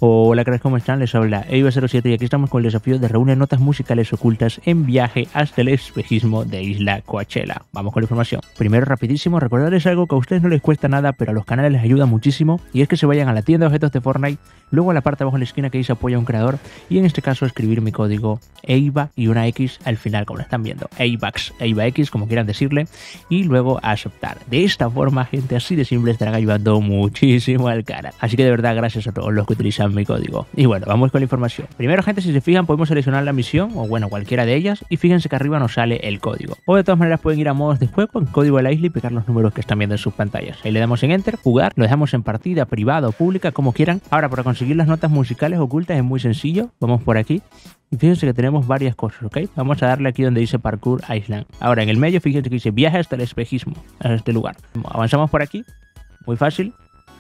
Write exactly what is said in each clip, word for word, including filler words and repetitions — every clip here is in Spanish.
Hola, cracks, ¿cómo están? Les habla Eiva cero siete y aquí estamos con el desafío de reunir notas musicales ocultas en viaje hasta el espejismo de Isla Coachella. Vamos con la información. Primero, rapidísimo, recordarles algo que a ustedes no les cuesta nada, pero a los canales les ayuda muchísimo, y es que se vayan a la tienda de objetos de Fortnite, luego a la parte de abajo en la esquina que dice apoya a un creador, y en este caso escribir mi código Eiva y una X al final, como lo están viendo, Eivax, EivaX, como quieran decirle, y luego a aceptar. De esta forma, gente, así de simple, estarán ayudando muchísimo al canal. Así que de verdad, gracias a todos los que utilizan mi código. Y bueno, vamos con la información. Primero, gente, si se fijan, podemos seleccionar la misión, o bueno, cualquiera de ellas, y fíjense que arriba nos sale el código. O de todas maneras pueden ir a modos de juego, en código de la isla, y pegar los números que están viendo en sus pantallas. Ahí le damos en Enter, jugar, lo dejamos en partida, privada o pública, como quieran. Ahora, para conseguir las notas musicales ocultas es muy sencillo. Vamos por aquí. Y fíjense que tenemos varias cosas, ¿ok? Vamos a darle aquí donde dice Parkour Island. Ahora, en el medio, fíjense que dice viaje hasta el espejismo, a este lugar. Avanzamos por aquí, muy fácil.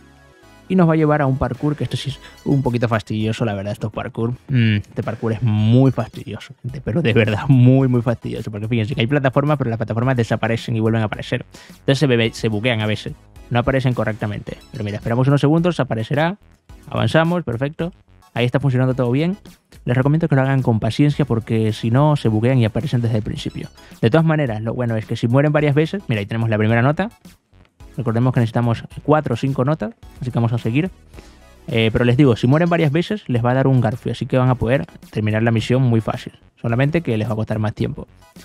Y nos va a llevar a un parkour, que esto sí es un poquito fastidioso, la verdad, estos parkour. Mm, este parkour es muy fastidioso, gente, pero de verdad muy, muy fastidioso. Porque fíjense que hay plataformas, pero las plataformas desaparecen y vuelven a aparecer. Entonces se, bebe, se buguean a veces, no aparecen correctamente. Pero mira, esperamos unos segundos, aparecerá. Avanzamos, perfecto. Ahí está funcionando todo bien. Les recomiendo que lo hagan con paciencia porque si no se buguean y aparecen desde el principio. De todas maneras, lo bueno es que si mueren varias veces, mira, ahí tenemos la primera nota. Recordemos que necesitamos cuatro o cinco notas, así que vamos a seguir. Eh, pero les digo, si mueren varias veces, les va a dar un garfio, así que van a poder terminar la misión muy fácil. Solamente que les va a costar más tiempo.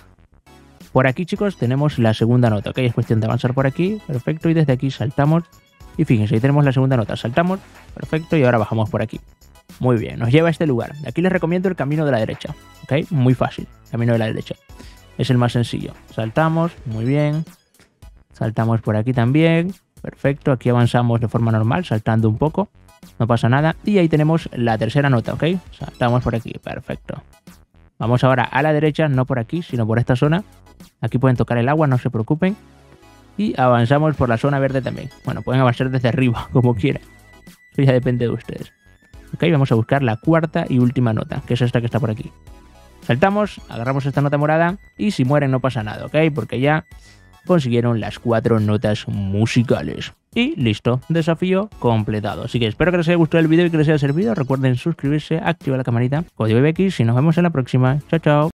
Por aquí, chicos, tenemos la segunda nota, ¿ok? Es cuestión de avanzar por aquí, perfecto, y desde aquí saltamos. Y fíjense, ahí tenemos la segunda nota, saltamos, perfecto, y ahora bajamos por aquí. Muy bien, nos lleva a este lugar. Aquí les recomiendo el camino de la derecha, ¿ok? Muy fácil, camino de la derecha. Es el más sencillo. Saltamos, muy bien. Saltamos por aquí también, perfecto, aquí avanzamos de forma normal, saltando un poco, no pasa nada. Y ahí tenemos la tercera nota, ¿ok? Saltamos por aquí, perfecto. Vamos ahora a la derecha, no por aquí, sino por esta zona. Aquí pueden tocar el agua, no se preocupen. Y avanzamos por la zona verde también. Bueno, pueden avanzar desde arriba, como quieran. Eso ya depende de ustedes. Ok, vamos a buscar la cuarta y última nota, que es esta que está por aquí. Saltamos, agarramos esta nota morada y si mueren no pasa nada, ¿ok? Porque ya consiguieron las cuatro notas musicales. Y listo, desafío completado. Así que espero que les haya gustado el vídeo y que les haya servido. Recuerden suscribirse, activar la campanita, código Eivax y nos vemos en la próxima. Chao, chao.